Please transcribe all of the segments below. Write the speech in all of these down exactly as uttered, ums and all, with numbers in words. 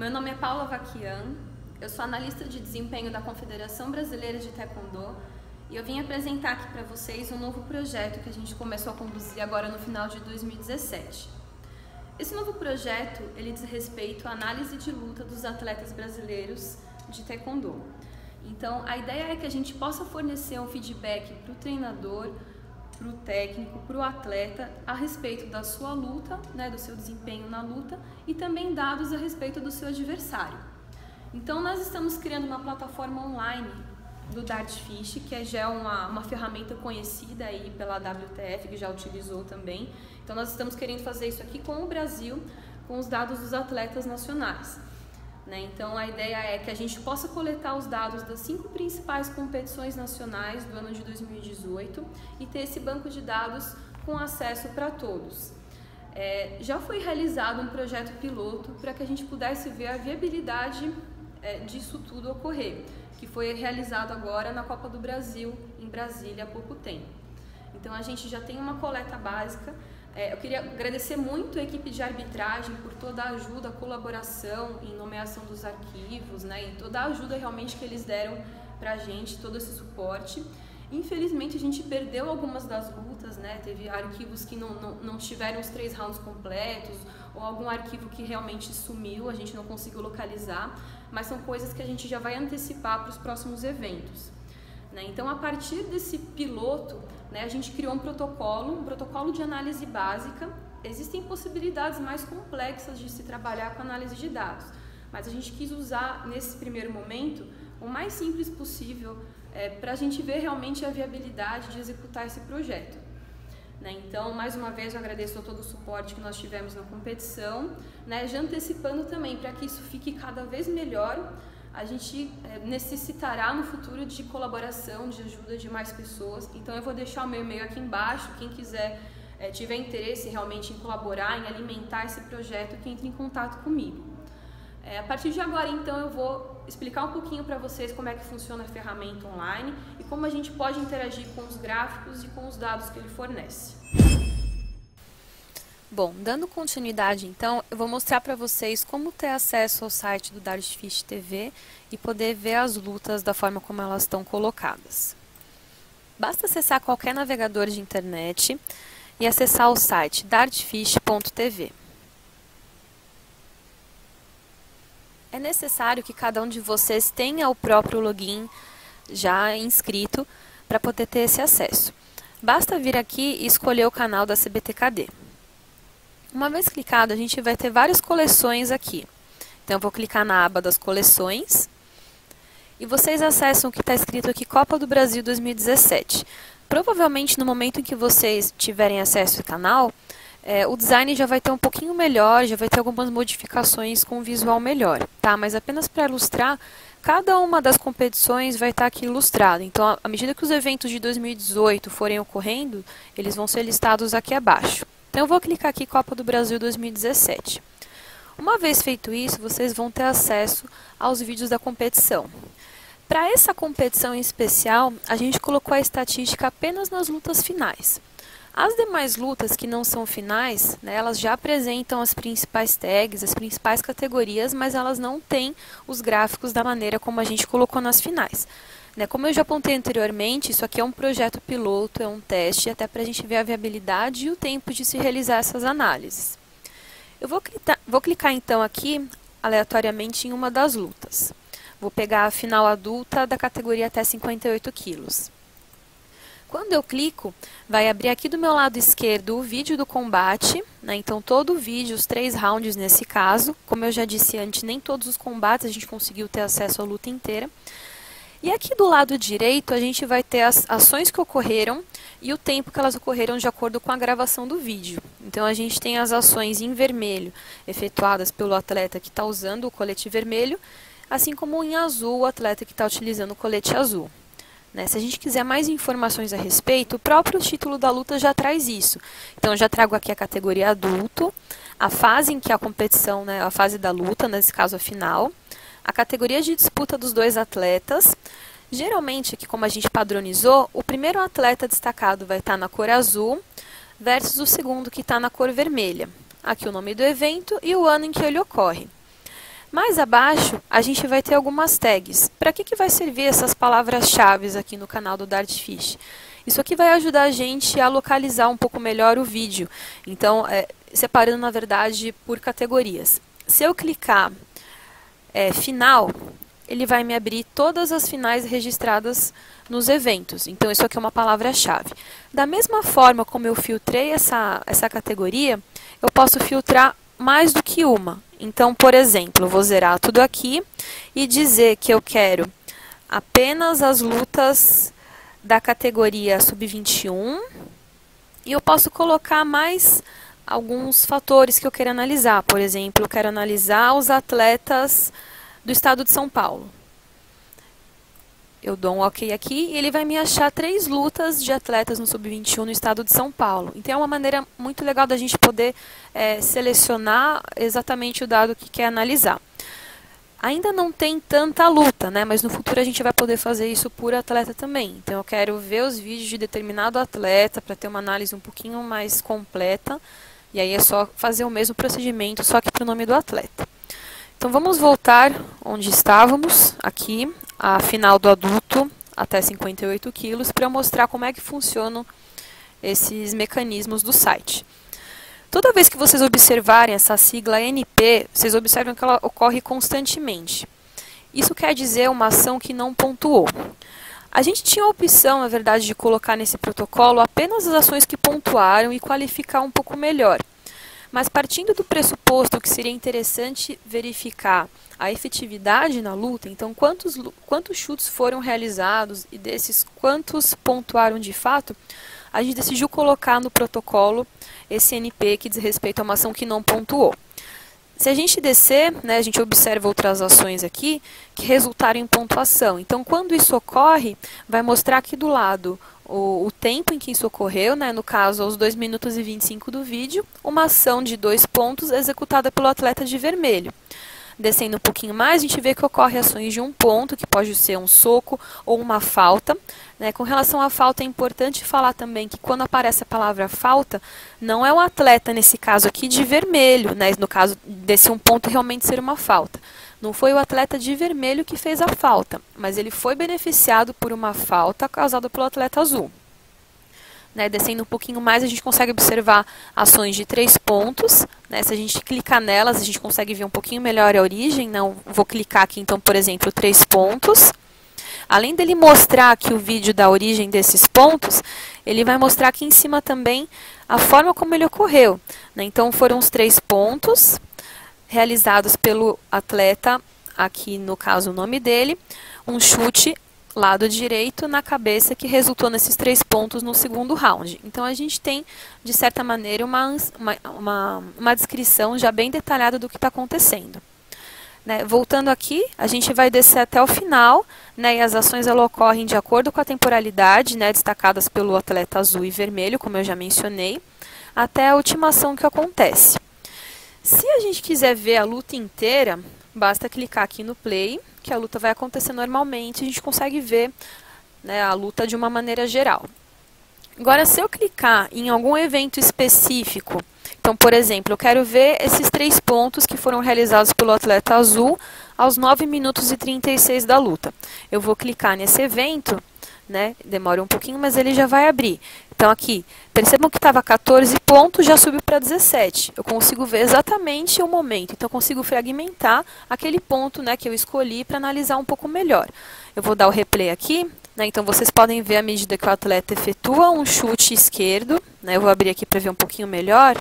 Meu nome é Paula Vaquian, eu sou analista de desempenho da Confederação Brasileira de Taekwondo e eu vim apresentar aqui para vocês um novo projeto que a gente começou a conduzir agora no final de dois mil e dezessete. Esse novo projeto, ele diz respeito à análise de luta dos atletas brasileiros de Taekwondo. Então, a ideia é que a gente possa fornecer um feedback para o treinador, para o técnico, para o atleta, a respeito da sua luta, né, do seu desempenho na luta e também dados a respeito do seu adversário. Então, nós estamos criando uma plataforma online do Dartfish, que é já uma, uma ferramenta conhecida aí pela W T F, que já utilizou também. Então, nós estamos querendo fazer isso aqui com o Brasil, com os dados dos atletas nacionais. Né? Então, a ideia é que a gente possa coletar os dados das cinco principais competições nacionais do ano de dois mil e dezoito e ter esse banco de dados com acesso para todos. É, já foi realizado um projeto piloto para que a gente pudesse ver a viabilidade é, disso tudo ocorrer, que foi realizado agora na Copa do Brasil, em Brasília, há pouco tempo. Então, a gente já tem uma coleta básica. É, eu queria agradecer muito a equipe de arbitragem por toda a ajuda, a colaboração em nomeação dos arquivos, né, e toda a ajuda realmente que eles deram para a gente, todo esse suporte. Infelizmente, a gente perdeu algumas das lutas, né, teve arquivos que não, não, não tiveram os três rounds completos, ou algum arquivo que realmente sumiu, a gente não conseguiu localizar, mas são coisas que a gente já vai antecipar para os próximos eventos. Né? Então, a partir desse piloto, né, a gente criou um protocolo, um protocolo de análise básica. Existem possibilidades mais complexas de se trabalhar com análise de dados, mas a gente quis usar, nesse primeiro momento, o mais simples possível é, para a gente ver realmente a viabilidade de executar esse projeto. Né? Então, mais uma vez, eu agradeço a todo o suporte que nós tivemos na competição, né, já antecipando também para que isso fique cada vez melhor. A gente é, necessitará no futuro de colaboração, de ajuda de mais pessoas. Então eu vou deixar o meu e-mail aqui embaixo. Quem quiser, é, tiver interesse realmente em colaborar, em alimentar esse projeto, que entre em contato comigo. É, a partir de agora, então, eu vou explicar um pouquinho para vocês como é que funciona a ferramenta online e como a gente pode interagir com os gráficos e com os dados que ele fornece. Bom, dando continuidade então, eu vou mostrar para vocês como ter acesso ao site do Dartfish T V e poder ver as lutas da forma como elas estão colocadas. Basta acessar qualquer navegador de internet e acessar o site dartfish ponto t v. É necessário que cada um de vocês tenha o próprio login já inscrito para poder ter esse acesso. Basta vir aqui e escolher o canal da C B T K D. Uma vez clicado, a gente vai ter várias coleções aqui. Então, eu vou clicar na aba das coleções e vocês acessam o que está escrito aqui, Copa do Brasil dois mil e dezessete. Provavelmente, no momento em que vocês tiverem acesso ao canal, é, o design já vai ter um pouquinho melhor, já vai ter algumas modificações com um visual melhor, tá? Mas apenas para ilustrar, cada uma das competições vai estar aqui ilustrada. Então, à medida que os eventos de dois mil e dezoito forem ocorrendo, eles vão ser listados aqui abaixo. Então, eu vou clicar aqui Copa do Brasil dois mil e dezessete. Uma vez feito isso, vocês vão ter acesso aos vídeos da competição. Para essa competição em especial, a gente colocou a estatística apenas nas lutas finais. As demais lutas que não são finais, né, elas já apresentam as principais tags, as principais categorias, mas elas não têm os gráficos da maneira como a gente colocou nas finais. Como eu já apontei anteriormente, isso aqui é um projeto piloto, é um teste, até para a gente ver a viabilidade e o tempo de se realizar essas análises. Eu vou clicar, vou clicar então aqui, aleatoriamente, em uma das lutas. Vou pegar a final adulta da categoria até cinquenta e oito quilos. Quando eu clico, vai abrir aqui do meu lado esquerdo o vídeo do combate, né? Então todo o vídeo, os três rounds nesse caso. Como eu já disse antes, nem todos os combates a gente conseguiu ter acesso à luta inteira. E aqui do lado direito a gente vai ter as ações que ocorreram e o tempo que elas ocorreram de acordo com a gravação do vídeo. Então a gente tem as ações em vermelho efetuadas pelo atleta que está usando o colete vermelho, assim como em azul o atleta que está utilizando o colete azul. Né? Se a gente quiser mais informações a respeito, o próprio título da luta já traz isso. Então eu já trago aqui a categoria adulto, a fase em que a competição, né, a fase da luta, nesse caso a final, a categoria de disputa dos dois atletas. Geralmente, aqui como a gente padronizou, o primeiro atleta destacado vai estar na cor azul versus o segundo que está na cor vermelha. Aqui o nome do evento e o ano em que ele ocorre. Mais abaixo, a gente vai ter algumas tags. Para que, que vai servir essas palavras-chave aqui no canal do Dartfish? Isso aqui vai ajudar a gente a localizar um pouco melhor o vídeo. Então, é, separando, na verdade, por categorias. Se eu clicar é, final, ele vai me abrir todas as finais registradas nos eventos. Então, isso aqui é uma palavra-chave. Da mesma forma como eu filtrei essa, essa categoria, eu posso filtrar mais do que uma. Então, por exemplo, eu vou zerar tudo aqui e dizer que eu quero apenas as lutas da categoria sub vinte e um. E eu posso colocar mais alguns fatores que eu quero analisar. Por exemplo, eu quero analisar os atletas do estado de São Paulo. Eu dou um OK aqui e ele vai me achar três lutas de atletas no sub vinte e um no estado de São Paulo. Então é uma maneira muito legal da gente poder é, selecionar exatamente o dado que quer analisar. Ainda não tem tanta luta, né? Mas no futuro a gente vai poder fazer isso por atleta também. Então eu quero ver os vídeos de determinado atleta para ter uma análise um pouquinho mais completa. E aí é só fazer o mesmo procedimento, só que para o nome do atleta. Então vamos voltar onde estávamos, aqui, a final do adulto até cinquenta e oito quilos, para mostrar como é que funcionam esses mecanismos do site. Toda vez que vocês observarem essa sigla N P, vocês observam que ela ocorre constantemente. Isso quer dizer uma ação que não pontuou. A gente tinha a opção, na verdade, de colocar nesse protocolo apenas as ações que pontuaram e qualificar um pouco melhor. Mas partindo do pressuposto que seria interessante verificar a efetividade na luta, então quantos, quantos chutes foram realizados e desses quantos pontuaram de fato, a gente decidiu colocar no protocolo esse N P que diz respeito a uma ação que não pontuou. Se a gente descer, né, a gente observa outras ações aqui que resultaram em pontuação. Então, quando isso ocorre, vai mostrar aqui do lado o, o tempo em que isso ocorreu, né, no caso, aos dois minutos e vinte e cinco do vídeo, uma ação de dois pontos executada pelo atleta de vermelho. Descendo um pouquinho mais, a gente vê que ocorre ações de um ponto, que pode ser um soco ou uma falta. Né? Com relação à falta, é importante falar também que quando aparece a palavra falta, não é o atleta, nesse caso aqui, de vermelho, né? No caso desse um ponto realmente ser uma falta. Não foi o atleta de vermelho que fez a falta, mas ele foi beneficiado por uma falta causada pelo atleta azul. Né, descendo um pouquinho mais, a gente consegue observar ações de três pontos. Né, se a gente clicar nelas, a gente consegue ver um pouquinho melhor a origem. Não, vou clicar aqui, então, por exemplo, três pontos. Além dele mostrar aqui o vídeo da origem desses pontos, ele vai mostrar aqui em cima também a forma como ele ocorreu. Né, então, foram os três pontos realizados pelo atleta, aqui no caso o nome dele, um chute lado direito na cabeça que resultou nesses três pontos no segundo round. Então a gente tem, de certa maneira, uma, uma, uma, uma descrição já bem detalhada do que está acontecendo. Né? Voltando aqui, a gente vai descer até o final, né? E as ações elas ocorrem de acordo com a temporalidade, né? Destacadas pelo atleta azul e vermelho, como eu já mencionei, até a última ação que acontece. Se a gente quiser ver a luta inteira, basta clicar aqui no play, que a luta vai acontecer normalmente, a gente consegue ver, né, a luta de uma maneira geral. Agora, se eu clicar em algum evento específico, então, por exemplo, eu quero ver esses três pontos que foram realizados pelo atleta azul aos nove minutos e trinta e seis da luta. Eu vou clicar nesse evento, né, demora um pouquinho, mas ele já vai abrir. Então, aqui, percebam que estava quatorze pontos, já subiu para dezessete. Eu consigo ver exatamente o momento. Então, eu consigo fragmentar aquele ponto, né, que eu escolhi para analisar um pouco melhor. Eu vou dar o replay aqui. Né, então, vocês podem ver à medida que o atleta efetua um chute esquerdo. Né, eu vou abrir aqui para ver um pouquinho melhor.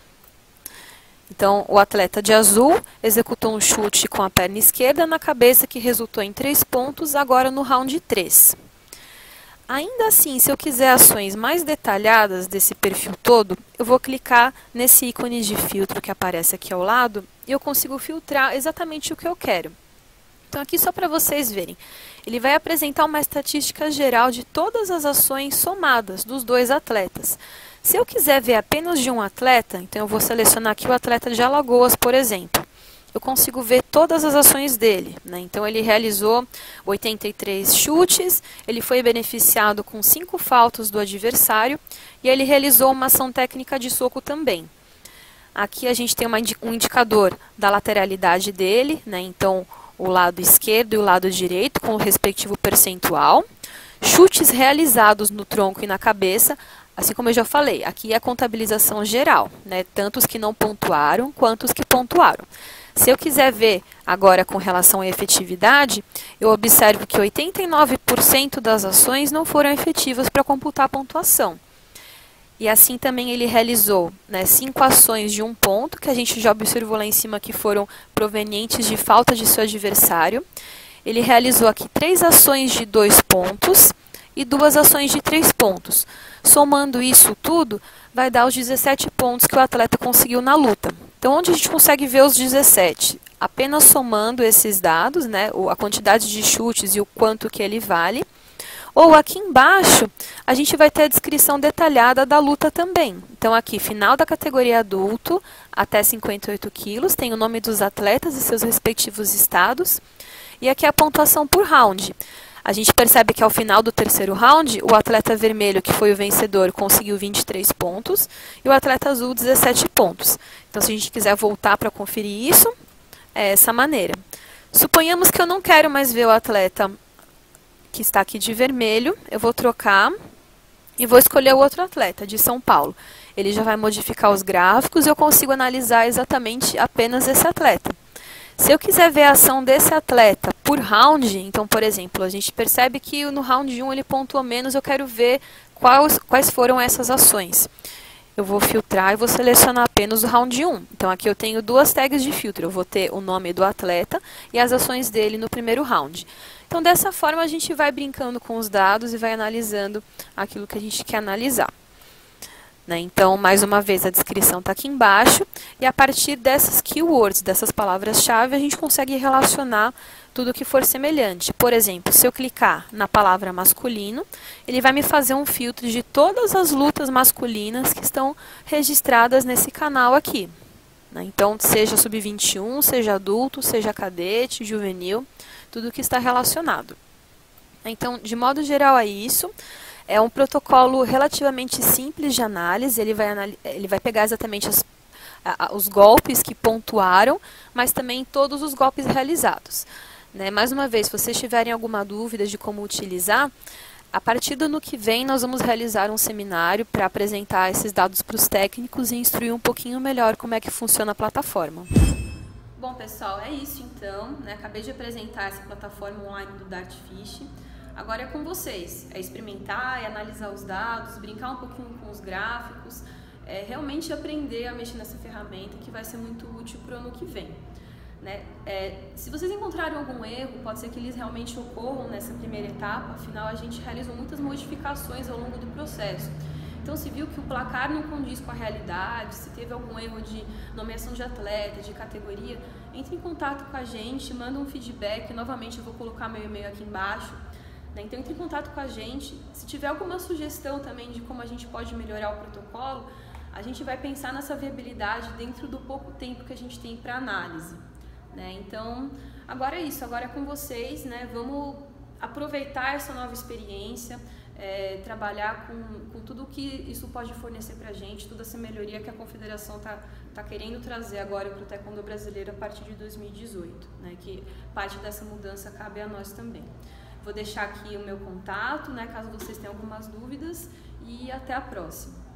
Então, o atleta de azul executou um chute com a perna esquerda na cabeça, que resultou em três pontos, agora no round três. Ainda assim, se eu quiser ações mais detalhadas desse perfil todo, eu vou clicar nesse ícone de filtro que aparece aqui ao lado e eu consigo filtrar exatamente o que eu quero. Então, aqui só para vocês verem, ele vai apresentar uma estatística geral de todas as ações somadas dos dois atletas. Se eu quiser ver apenas de um atleta, então eu vou selecionar aqui o atleta de Alagoas, por exemplo. Eu consigo ver todas as ações dele. Né? Então, ele realizou oitenta e três chutes, ele foi beneficiado com cinco faltas do adversário e ele realizou uma ação técnica de soco também. Aqui a gente tem uma, um indicador da lateralidade dele, né? Então, o lado esquerdo e o lado direito com o respectivo percentual. Chutes realizados no tronco e na cabeça, assim como eu já falei, aqui é a contabilização geral, né? Tanto os que não pontuaram quanto os que pontuaram. Se eu quiser ver agora com relação à efetividade, eu observo que oitenta e nove por cento das ações não foram efetivas para computar a pontuação. E assim também ele realizou, né, cinco ações de um ponto, que a gente já observou lá em cima que foram provenientes de falta de seu adversário. Ele realizou aqui três ações de dois pontos e duas ações de três pontos. Somando isso tudo, vai dar os dezessete pontos que o atleta conseguiu na luta. Então, onde a gente consegue ver os dezessete? Apenas somando esses dados, né, a quantidade de chutes e o quanto que ele vale. Ou aqui embaixo, a gente vai ter a descrição detalhada da luta também. Então, aqui, final da categoria adulto, até cinquenta e oito quilos, tem o nome dos atletas e seus respectivos estados. E aqui a pontuação por round. A gente percebe que ao final do terceiro round, o atleta vermelho, que foi o vencedor, conseguiu vinte e três pontos e o atleta azul dezessete pontos. Então, se a gente quiser voltar para conferir isso, é essa maneira. Suponhamos que eu não quero mais ver o atleta que está aqui de vermelho, eu vou trocar e vou escolher o outro atleta, de São Paulo. Ele já vai modificar os gráficos e eu consigo analisar exatamente apenas esse atleta. Se eu quiser ver a ação desse atleta por round, então, por exemplo, a gente percebe que no round um ele pontuou menos, eu quero ver quais, quais foram essas ações. Eu vou filtrar e vou selecionar apenas o round um. Então, aqui eu tenho duas tags de filtro. Eu vou ter o nome do atleta e as ações dele no primeiro round. Então, dessa forma, a gente vai brincando com os dados e vai analisando aquilo que a gente quer analisar. Né? Então, mais uma vez, a descrição está aqui embaixo. E a partir dessas keywords, dessas palavras-chave, a gente consegue relacionar tudo que for semelhante. Por exemplo, se eu clicar na palavra masculino, ele vai me fazer um filtro de todas as lutas masculinas que estão registradas nesse canal aqui. Né? Então, seja sub vinte e um, seja adulto, seja cadete, juvenil, tudo que está relacionado. Então, de modo geral, é isso. É um protocolo relativamente simples de análise, ele vai, ele vai pegar exatamente as, a, os golpes que pontuaram, mas também todos os golpes realizados. Né? Mais uma vez, se vocês tiverem alguma dúvida de como utilizar, a partir do ano que vem nós vamos realizar um seminário para apresentar esses dados para os técnicos e instruir um pouquinho melhor como é que funciona a plataforma. Bom, pessoal, é isso então. Né? Acabei de apresentar essa plataforma online do Dartfish. Agora é com vocês, é experimentar, é analisar os dados, brincar um pouquinho com os gráficos, é realmente aprender a mexer nessa ferramenta que vai ser muito útil para o ano que vem. Né? É, se vocês encontrarem algum erro, pode ser que eles realmente ocorram nessa primeira etapa, afinal a gente realizou muitas modificações ao longo do processo. Então, se viu que o placar não condiz com a realidade, se teve algum erro de nomeação de atleta, de categoria, entre em contato com a gente, manda um feedback, novamente eu vou colocar meu e-mail aqui embaixo. Então, entre em contato com a gente. Se tiver alguma sugestão também de como a gente pode melhorar o protocolo, a gente vai pensar nessa viabilidade dentro do pouco tempo que a gente tem para análise. Né? Então, agora é isso, agora é com vocês, né? Vamos aproveitar essa nova experiência, é, trabalhar com, com tudo que isso pode fornecer para a gente, toda essa melhoria que a Confederação está tá querendo trazer agora para o Taekwondo brasileiro a partir de dois mil e dezoito, né? Que parte dessa mudança cabe a nós também. Vou deixar aqui o meu contato, né, caso vocês tenham algumas dúvidas, e até a próxima.